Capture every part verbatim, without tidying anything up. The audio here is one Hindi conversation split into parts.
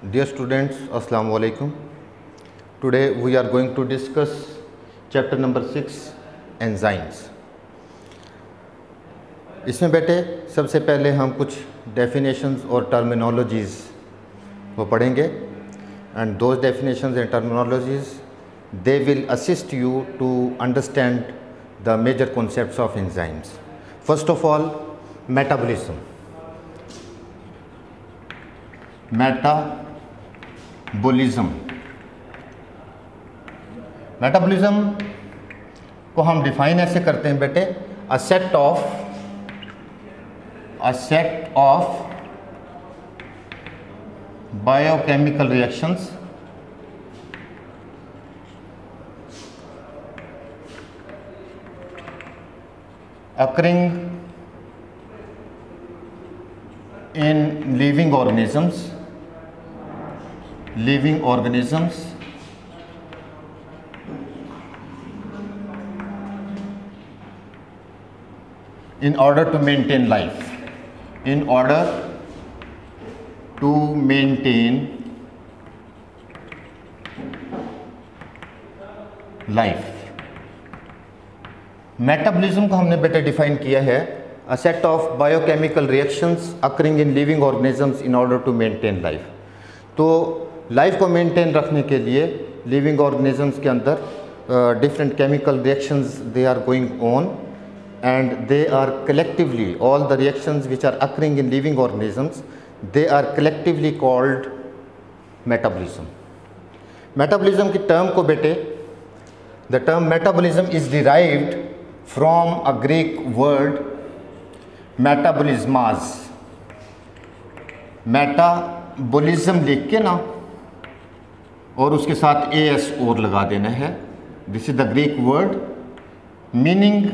Dear students, Assalamu alaikum. Today we are going to discuss chapter number six, enzymes. इसमें बेटे सबसे पहले हम कुछ definitions और terminologies वो पढ़ेंगे and those definitions and terminologies they will assist you to understand the major concepts of enzymes. First of all, metabolism. Metabolism metabolism को हम डिफाइन ऐसे करते हैं बेटे, a set of a set of biochemical reactions occurring in living organisms living organisms in order to maintain life in order to maintain life. Metabolism को हमने बेटा डिफाइन किया है, a set of biochemical reactions occurring in living organisms in order to maintain life. तो लाइफ को मेंटेन रखने के लिए लिविंग ऑर्गेनिजम्स के अंदर different chemical reactions they are going on and they are collectively all the reactions which are occurring in living organisms they are collectively called metabolism. Metabolism की टर्म को बेटे, the term metabolism is derived from a Greek word metabolismos. Metabolism लिख के ना और उसके साथ ए एस और लगा देना है. This is the Greek word meaning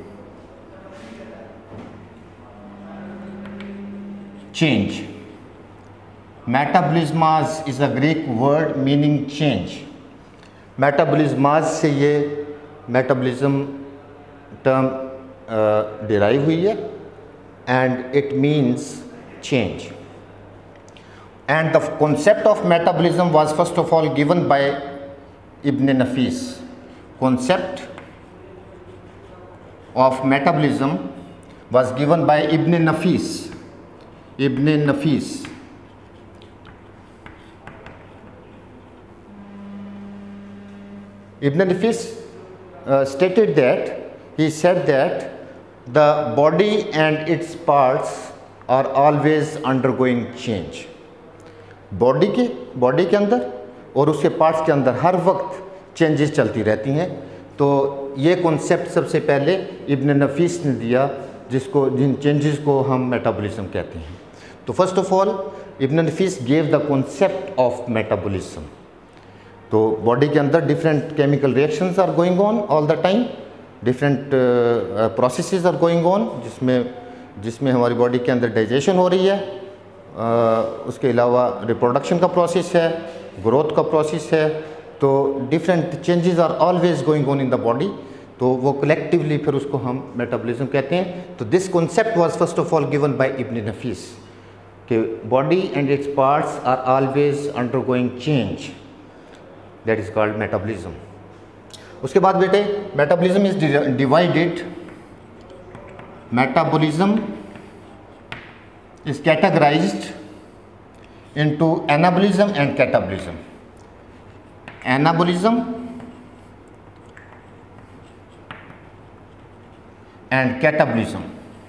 change. Metabolismos is a Greek word meaning change. Metabolismos से ये मेटाबॉलिज्म टर्म डिराइव हुई है and it means change. And the concept of metabolism was first of all given by Ibn Nafis. Concept of metabolism was given by Ibn Nafis. Ibn Nafis. Ibn Nafis uh, stated that, he said that the body and its parts are always undergoing change. Body के बॉडी के अंदर और उसके पार्ट्स के अंदर हर वक्त चेंजेस चलती रहती हैं. तो ये कॉन्सेप्ट सबसे पहले इब्न नफीस ने दिया, जिसको जिन चेंजेस को हम मेटाबॉलिज्म कहते हैं. तो first of all Ibn Nafis gave the concept of metabolism. तो बॉडी के अंदर different chemical reactions are going on all the time, different processes are going on, जिसमें जिसमें हमारी बॉडी के अंदर डाइजेशन हो रही है, Uh, उसके अलावा रिप्रोडक्शन का प्रोसेस है, ग्रोथ का प्रोसेस है. तो different changes are always going on in the body. तो वो कलेक्टिवली फिर उसको हम मेटाबॉलिज्म कहते हैं. तो this concept was first of all given by Ibn Nafis कि body and its parts are always undergoing change, that is called metabolism. उसके बाद बेटे metabolism is divided. Metabolism is categorized into anabolism and catabolism. Anabolism and catabolism.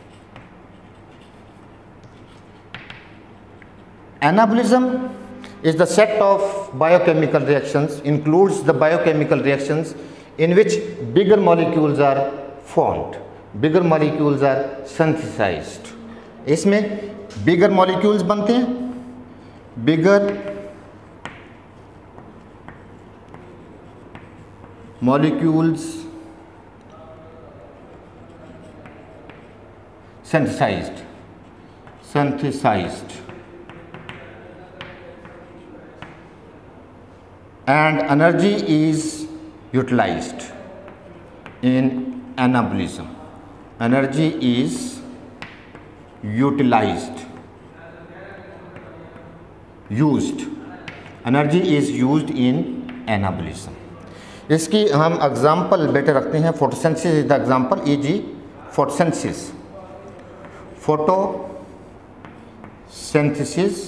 Anabolism is the set of biochemical reactions, includes the biochemical reactions in which bigger molecules are formed, bigger molecules are synthesized. इसमें बिगर मॉलिक्यूल्स बनते हैं, bigger molecules synthesized synthesized and energy is utilized in anabolism. Energy is utilized used energy is used in anabolism. इसकी हम एग्जांपल बेटे रखते हैं, photosynthesis is the example, E G photosynthesis. Photosynthesis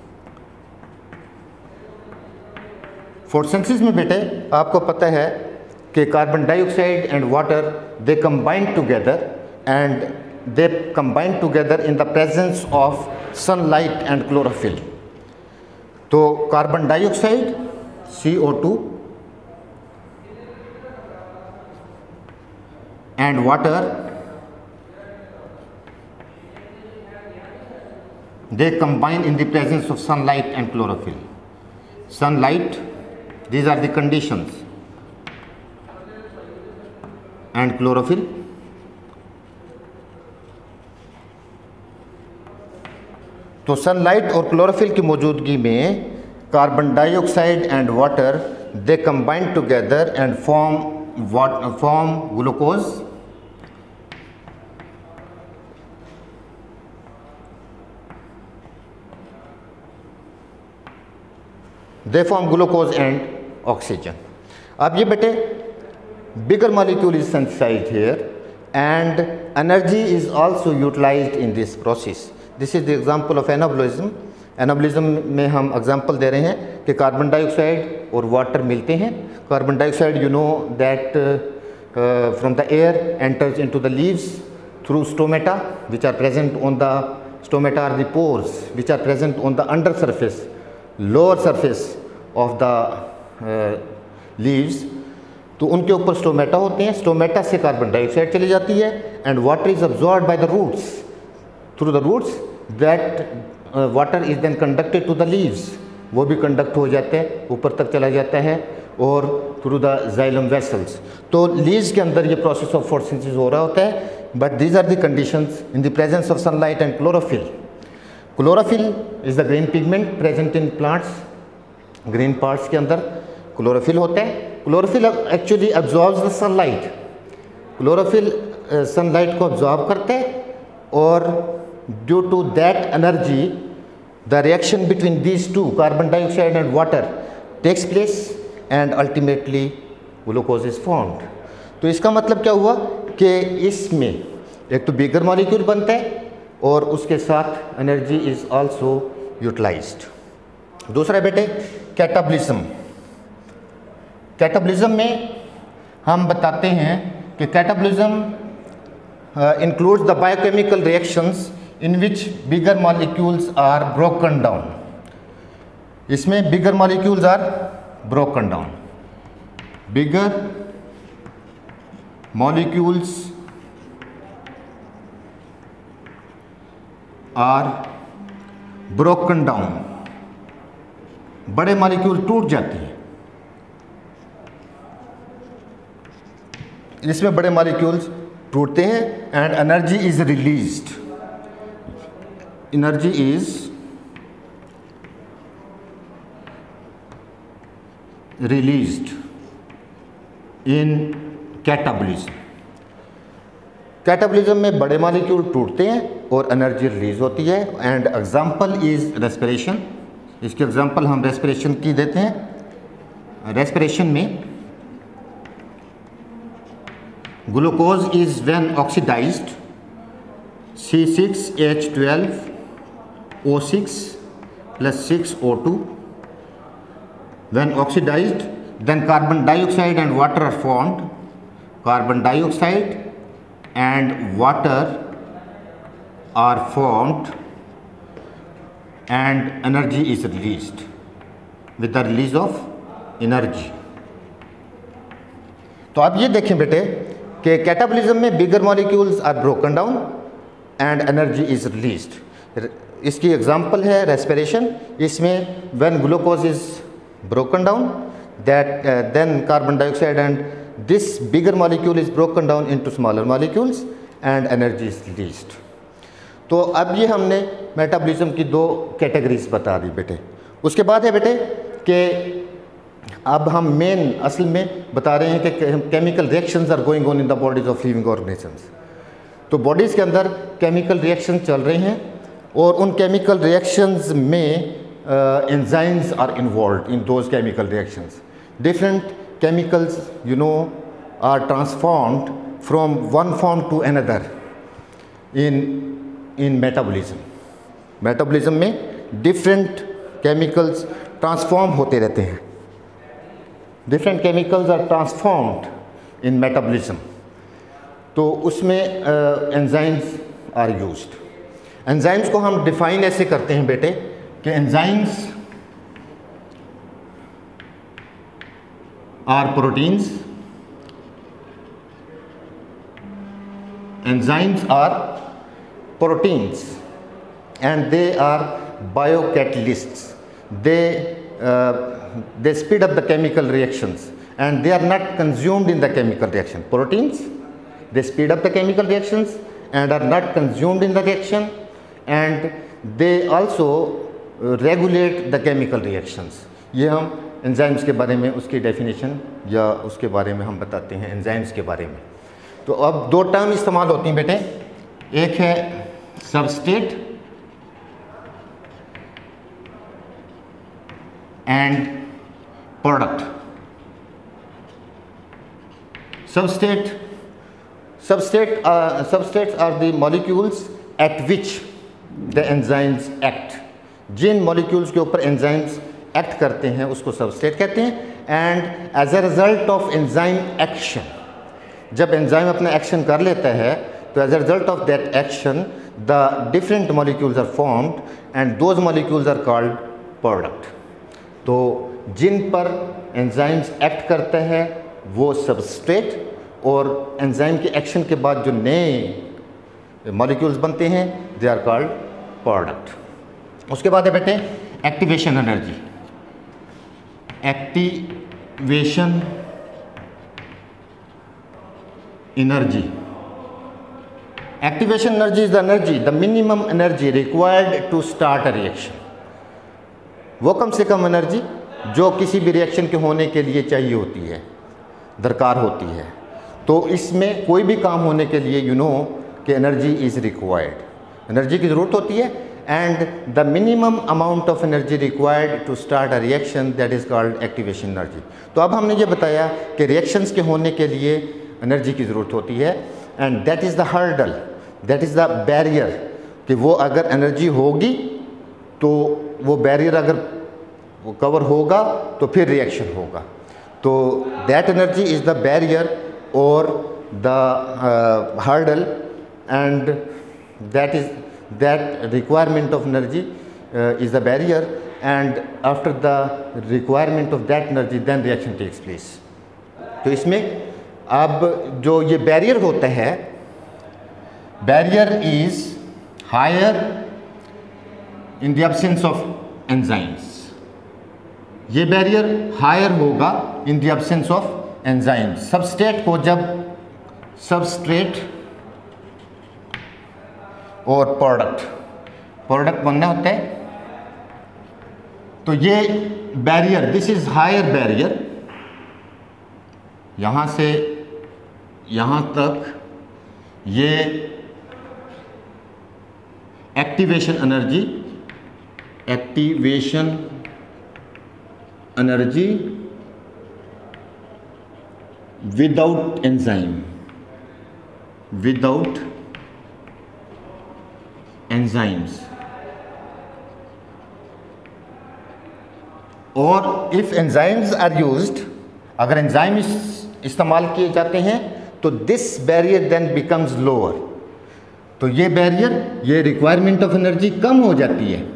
photosynthesis में बेटे आपको पता है कि carbon dioxide and water they combine together and they combine together in the presence of sunlight and chlorophyll. तो carbon dioxide C O two and water, they combine in the presence of sunlight and chlorophyll. Sunlight, these are the conditions, and chlorophyll. तो सनलाइट और क्लोरोफिल की मौजूदगी में carbon dioxide and water they combine together and form what form glucose they form glucose and oxygen. अब ये बेटे bigger molecule is synthesized here and energy is also utilized in this process. This is the example of anabolism. Anabolism में हम एग्जांपल दे रहे हैं कि कार्बन डाइऑक्साइड और वाटर मिलते हैं। Carbon dioxide you know that from the air enters into the leaves through stomata which are present on the stomata are the pores which are present on the under surface lower surface of the leaves. तो उनके ऊपर स्टोमेटा होते हैं, स्टोमेटा से कार्बन डाइऑक्साइड चली जाती है and water is absorbed by the roots through the roots that water is then conducted to the leaves, वो भी कंडक्ट हो जाते हैं, ऊपर तक चला जाता है और थ्रू द जाइलम वेसल्स। तो लीव्स के अंदर ये प्रोसेस ऑफ फोटोसिंथेसिस हो रहा होता है, but these are the conditions in the presence of sunlight and chlorophyll. Chlorophyll is the green pigment present in plants, green parts के अंदर क्लोरोफिल होता है। Chlorophyll actually absorbs the sunlight, chlorophyll sunlight को अब्जॉर्ब करते हैं और due to that energy the reaction between these two carbon dioxide and water takes place and ultimately glucose is formed. तो इसका मतलब क्या हुआ कि इसमें एक तो बिगर मॉलिक्यूल बनता है और उसके साथ एनर्जी इज आल्सो यूटिलाइज्ड। दूसरा बेटे कैटाबॉलिज्म। कैटाबॉलिज्म में हम बताते हैं कि catabolism includes the biochemical reactions in which bigger molecules are broken down. इसमें bigger molecules are broken down. Bigger molecules are broken down. बड़े मॉलिक्यूल टूट जाते हैं, इसमें बड़े मॉलिक्यूल्स टूटते हैं and energy is released. Energy is released in catabolism. Catabolism में बड़े मॉलिक्यूल टूटते हैं और एनर्जी रिलीज होती है एंड एग्जांपल इज रेस्पिरेशन। इसके एग्जांपल हम रेस्पिरेशन की देते हैं। रेस्पिरेशन में glucose is when oxidized C six H twelve O six plus six O two. When oxidized, then carbon dioxide and water are formed. Carbon dioxide and water are formed and energy is released with the release of energy. तो आप ये देखें बेटे कि कैटाबॉलिज्म में bigger molecules are broken down and energy is released. इसकी एग्जांपल है रेस्पिरेशन। इसमें when glucose is broken down that then carbon dioxide and this bigger molecule is broken down into smaller molecules and energy is released. तो अब ये हमने मेटाबॉलिज्म की दो कैटेगरीज बता दी बेटे। उसके बाद है बेटे कि अब हम मेन असल में बता रहे हैं कि chemical reactions are going on in the bodies of living organisms. तो बॉडीज़ के अंदर केमिकल रिएक्शन चल रहे हैं और उन केमिकल रिएक्शंस में enzymes are involved in those chemical reactions. Different chemicals, you know, are transformed from one form to another in in metabolism. Metabolism में different chemicals transform होते रहते हैं. Different chemicals are transformed in metabolism. तो उसमें enzymes are used. Enzymes को हम define ऐसे करते हैं बेटे कि enzymes are proteins. Enzymes are proteins and they are biocatalysts. They uh, they speed up the chemical reactions and they are not consumed in the chemical reaction. Proteins, they speed up the chemical reactions and are not consumed in the reaction, and they also uh, regulate the chemical reactions. ये हम एंजाइम्स के बारे में उसकी डेफिनेशन या उसके बारे में हम बताते हैं एंजाइम्स के बारे में. तो अब दो टर्म इस्तेमाल होती हैं बेटे, एक है substrate and product. Substrate substrate substrates are the molecules at which the enzymes act. जिन मॉलिक्यूल्स के ऊपर एंजाइम्स एक्ट करते हैं उसको सबस्ट्रेट कहते हैं. And as a result of enzyme action, जब एंजाइम अपना एक्शन कर लेता है तो as a result of that action the different molecules are formed and those molecules are called product. तो जिन पर एंजाइम्स एक्ट करता है वो सबस्ट्रेट, और एंजाइम के एक्शन के बाद जो नए मॉलिक्यूल्स बनते हैं दे आर कॉल्ड प्रोडक्ट. उसके बाद है बेटे activation energy. Activation energy. Activation energy is the energy, the minimum energy required to start a reaction. वो कम से कम एनर्जी जो किसी भी रिएक्शन के होने के लिए चाहिए होती है, दरकार होती है. तो इसमें कोई भी काम होने के लिए यू नो कि एनर्जी इज़ रिक्वायर्ड, एनर्जी की ज़रूरत होती है. And the minimum amount of energy required to start a reaction that is called activation energy. तो अब हमने ये बताया कि रिएक्शंस के होने के लिए एनर्जी की ज़रूरत होती है, and that is the hurdle, that is the barrier, कि वो अगर एनर्जी होगी तो वो बैरियर अगर वो कवर होगा तो फिर रिएक्शन होगा. तो that energy is the barrier और the hurdle, and that is that requirement of energy is the barrier, and after the requirement of that energy then reaction takes place. तो इसमें अब जो ये बैरियर होता है, barrier is higher in the absence of enzymes. ये बैरियर हायर होगा in the absence of enzymes. Substrate को जब सबस्ट्रेट और प्रोडक्ट प्रोडक्ट बनना होता है तो ये barrier, this is higher barrier, यहाँ से यहाँ तक ये activation energy activation energy without enzyme without enzymes. और इफ एंजाइम्स आर यूज्ड, अगर एंजाइम इस्तेमाल किए जाते हैं तो this barrier then becomes lower. तो ये बैरियर, ये रिक्वायरमेंट ऑफ एनर्जी कम हो जाती है.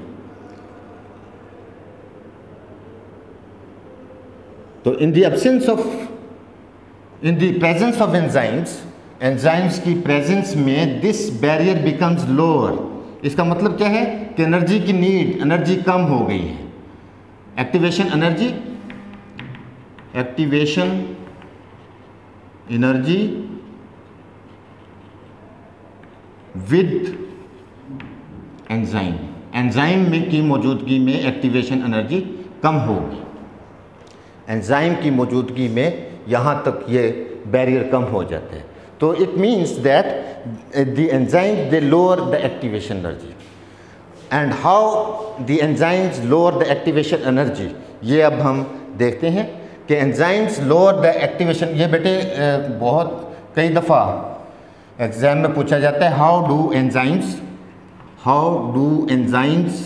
तो in the absence of in the presence of enzymes, enzymes की प्रेजेंस में दिस बैरियर बिकम्स लोअर. इसका मतलब क्या है कि एनर्जी की नीड, एनर्जी कम हो गई है. Activation energy activation energy with enzyme. Enzyme में की मौजूदगी में एक्टिवेशन एनर्जी कम होगी. एंजाइम की मौजूदगी में यहाँ तक ये बैरियर कम हो जाते हैं. तो it means that the enzyme they lower the activation energy. And how the enzymes lower the activation energy, ये अब हम देखते हैं कि एंजाइम्स लोअर द एक्टिवेशन। ये बेटे बहुत कई दफ़ा एग्जाम में पूछा जाता है, how do enzymes how do enzymes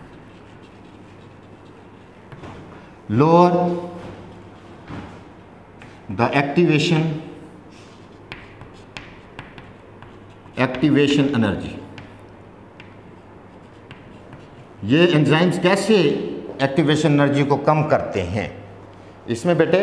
lower the activation activation energy. ये एंजाइम्स कैसे एक्टिवेशन एनर्जी को कम करते हैं। इसमें बेटे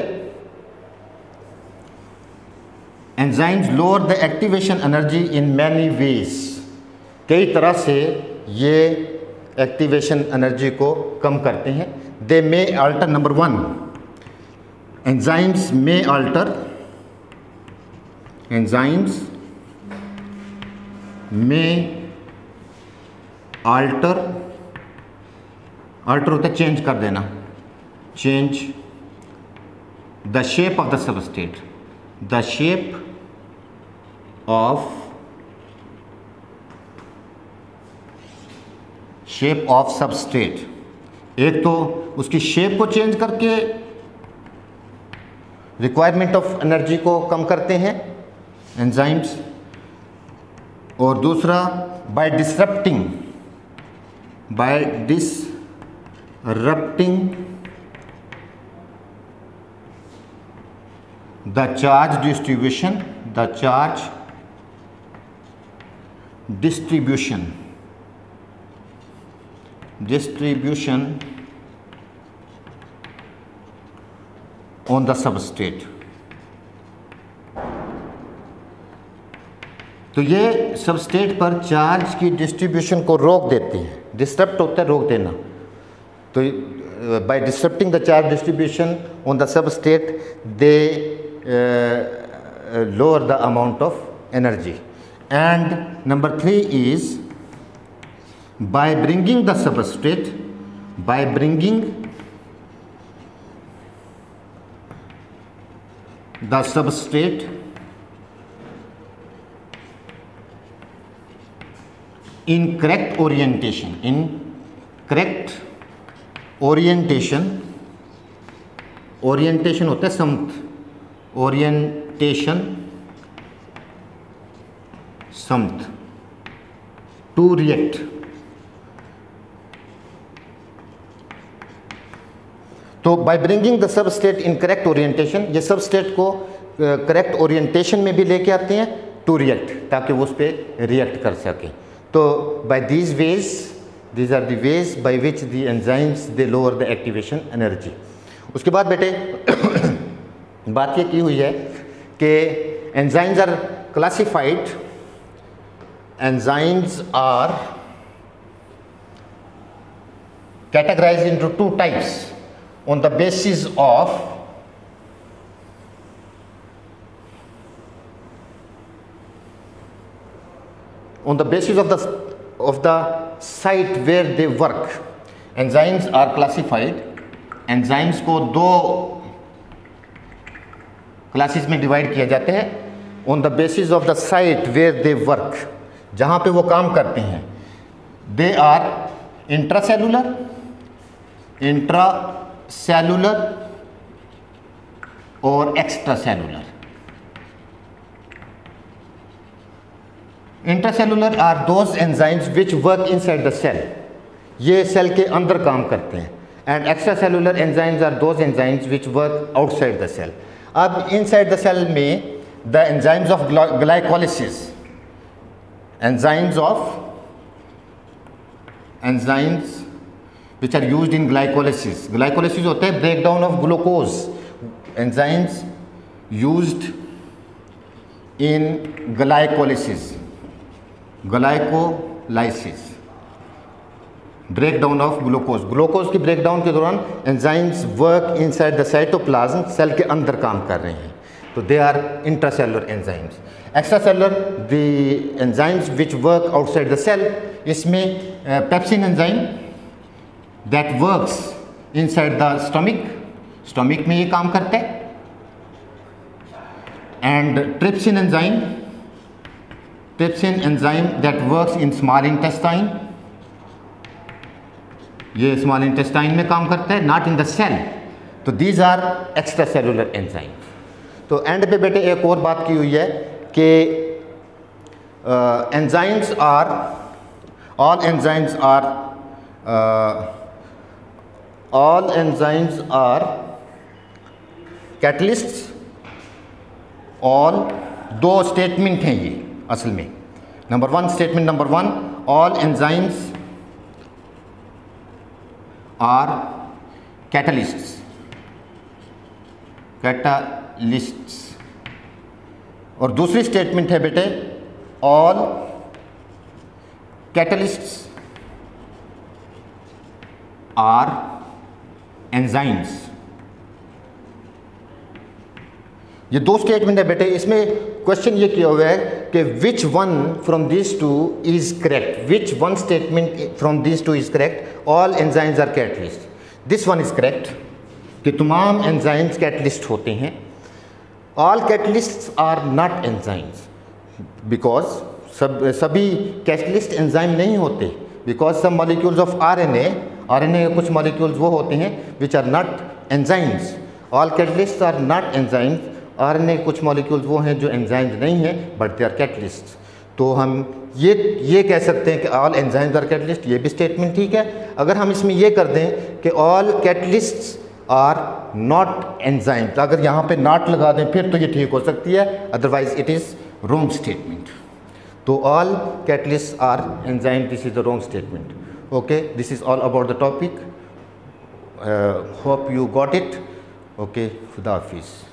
enzymes lower the activation energy in many ways, कई तरह से ये एक्टिवेशन एनर्जी को कम करते हैं। They may alter, number one, enzymes may alter enzymes may alter alter होता है चेंज कर देना, change the shape of the substrate, the shape of shape of substrate. एक तो उसकी शेप को चेंज करके रिक्वायरमेंट ऑफ एनर्जी को कम करते हैं एंजाइम्स, और दूसरा by disrupting by disrupting the charge distribution the charge distribution distribution on the substrate। तो ये सबस्ट्रेट पर चार्ज की डिस्ट्रीब्यूशन को रोक देते हैं। डिस्टर्ब होता है रोक देना, तो by disturbing the charge distribution on the substrate they lower the amount of energy. And number three is by bringing the substrate by bringing the substrate in correct orientation in correct orientation orientation होता है समत, orientation समत to react। तो by bringing the substrate in correct orientation, ये सबस्टेट को करेक्ट uh, ओरिएंटेशन में भी लेके आते हैं टू रिएक्ट, ताकि वो उस पर रिएक्ट कर सकें। तो by these ways these are the ways by which the enzymes they lower the activation energy. उसके बाद बेटे बात ये की हुई है कि enzymes are classified enzymes are categorized into two types on the basis of on the basis of the of the site where they work। enzymes are classified, enzymes को दो क्लासेस में डिवाइड किया जाते हैं on the basis of the site where they work, जहाँ पे वो काम करते हैं। they are intracellular intra cellular और extra cellular. Intracellular are those enzymes which work inside the cell, ये सेल के अंदर काम करते हैं। And extra cellular enzymes are those enzymes which work outside the cell. अब इनसाइड द सेल में the enzymes of glycolysis, enzymes of enzymes which are used in glycolysis। glycolysis होता है breakdown of glucose, enzymes used in glycolysis glycolysis breakdown of glucose। glucose की breakdown के दौरान enzymes work inside the cytoplasm, cell के अंदर काम कर रहे हैं, तो they are intracellular enzymes। extracellular the enzymes which work outside the cell, इसमें pepsin enzyme that works inside the stomach, stomach में ये काम करते हैं। and trypsin enzyme trypsin enzyme that works in small intestine ये स्मॉल इंटेस्टाइन में काम करता है, नॉट इन द सेल। तो these are extra cellular enzyme. तो एंड पे बेटे एक और बात की हुई है कि enzymes are all enzymes are all enzymes are catalysts. All दो स्टेटमेंट हैं ये असल में। Number one, statement number one, all enzymes are catalysts, catalysts. और दूसरी स्टेटमेंट है बेटे, ऑल कैटलिस्ट्स आर एंजाइम्स। ये दो स्टेटमेंट है बेटे। इसमें क्वेश्चन ये किया हुआ है कि which one from this two is correct, which one statement from this two is correct. All enzymes are catalyst, this one is correct कि तमाम एंजाइम्स कैटलिस्ट होते हैं। All catalysts are not enzymes because सब सभी कैटलिस्ट एंजाइम नहीं होते, बिकॉज सब मॉलिक्यूल्स ऑफ आरएनए, आरएनए के कुछ मॉलिक्यूल्स वो होते हैं which are not enzymes. All catalysts are not enzymes. RNA के कुछ मॉलिक्यूल्स वो हैं जो एंजाइम्स नहीं हैं बट दे आर कैटलिस्ट। तो हम ये ये कह सकते हैं कि ऑल एंजाइम्स आर कैटलिस्ट, ये भी स्टेटमेंट ठीक है। अगर हम इसमें ये कर दें कि all catalysts are not enzymes, अगर यहाँ पे नॉट लगा दें फिर तो ये ठीक हो सकती है, otherwise it is wrong statement. तो all catalysts are enzyme, this is the wrong statement. Okay, this is all about the topic. Hope you got it. Okay, खुदा हाफिज़.